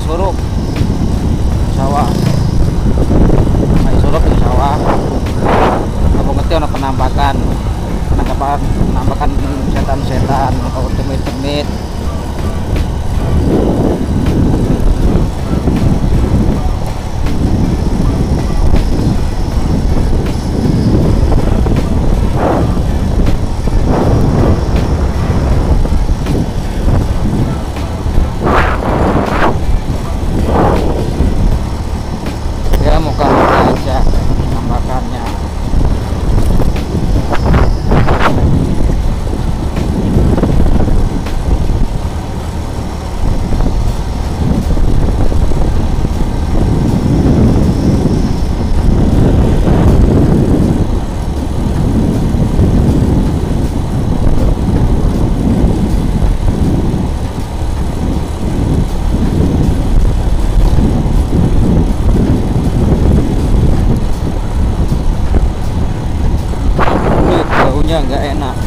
surup sawah. Mai surup di sawah. Aku ngerti ono penampakan. Penampakan setan-setan atau demit-demit. Nggak enak.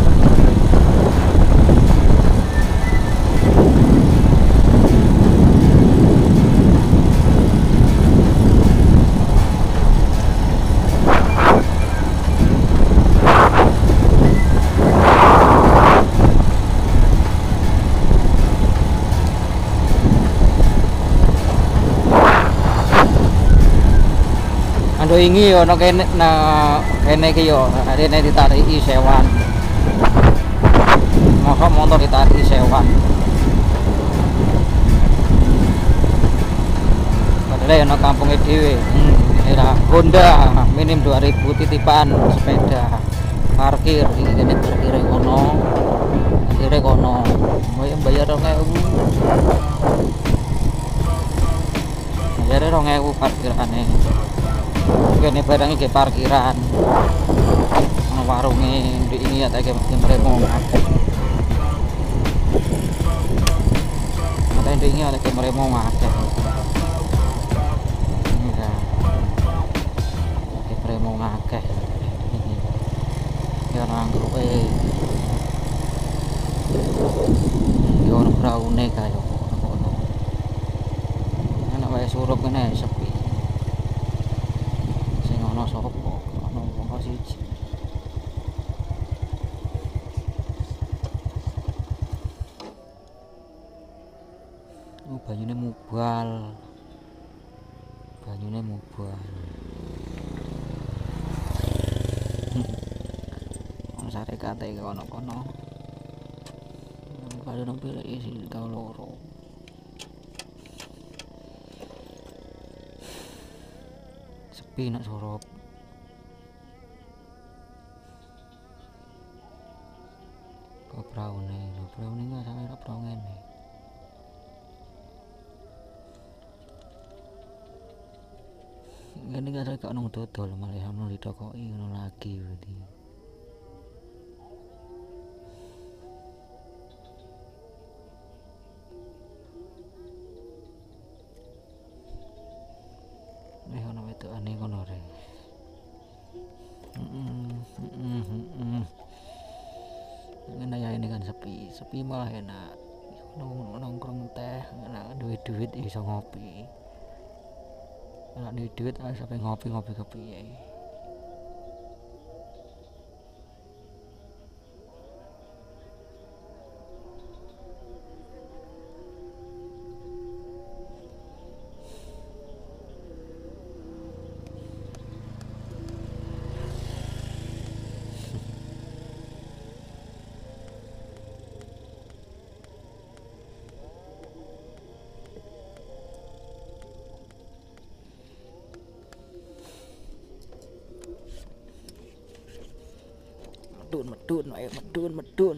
Ando ingi yo no kene iki yo rene ditariki sewan. Mosok motor ditariki sewan. Padahal yo no kampunge dhewe. Era Honda minim 2000 titipan sepeda. Parkir iki kene parkire kono. Parkire kono. Bayar 2000. Bayar 2000 parkirane. Kene barang iki parkiran. Ono warunge ndek ini ya tak meremo akeh. Ada ndek ini ada meremo akeh. Ya. Meremo akeh. Ya nang grupe. Yo ono praune kae ono. Ana wae surup kene sepi. Ono sapa ono wong siji. Banyune mubal. Banyune mubal. Ono sare kate kono-kono. Kalau nang pilih isi tau loro. Sepi nak Sorop. Kok praune enggak sampe ora prau ngene. Ngene gak sak ono dodol malah ono ditokoki ngono lagi berarti. Ono wedokane ngono re. Ngene ya ini kan sepi malah enak. Nongkrong teh, enak duit iso ngopi. Enak duit sampai ngopi kepiye. Medun.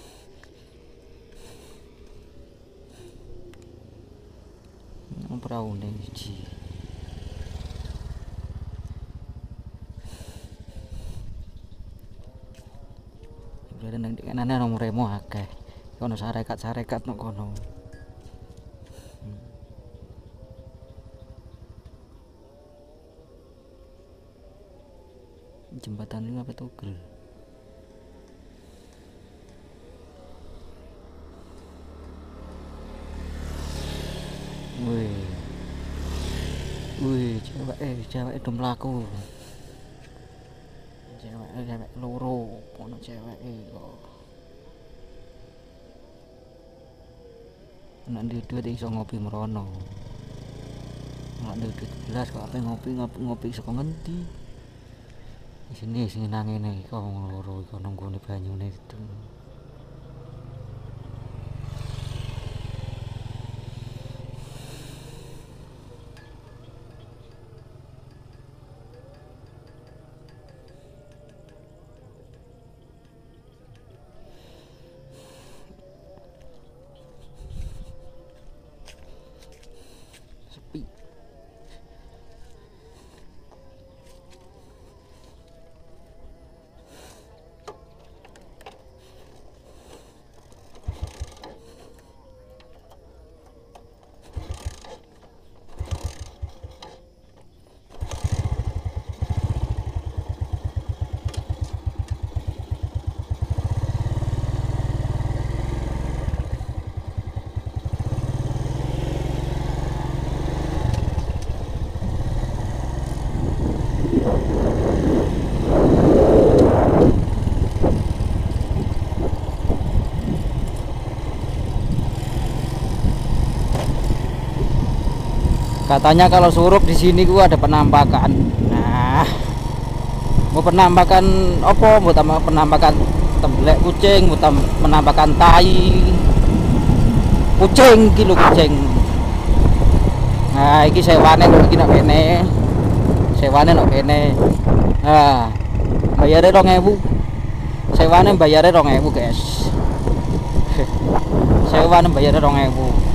Praune iki. Berarti nang dikenane nomor remo akeh. Ono sarekat nang kono. Jembatan ini apa tugel? Wih, wih, cewek itu mlaku. Cewek loro, ono cewek kok. Nek duwe duit iso ngopi merono. Nek duwe duit belas kok ape ngopi saka ngendi? Di sini sing nangene kok wong loro iku nunggone banyune itu. Sepi. Katanya kalau surup di sini gua ada penampakan. Nah, mau penampakan apa? Mau tambah penampakan temblek kucing, mau penampakan tai kucing kilo kucing. Nah, iki sewane kok iki nak kene. Sewane nak kene. Nah, bayare 2000. Sewane bayare 2000, guys. Sewane bayare 2000.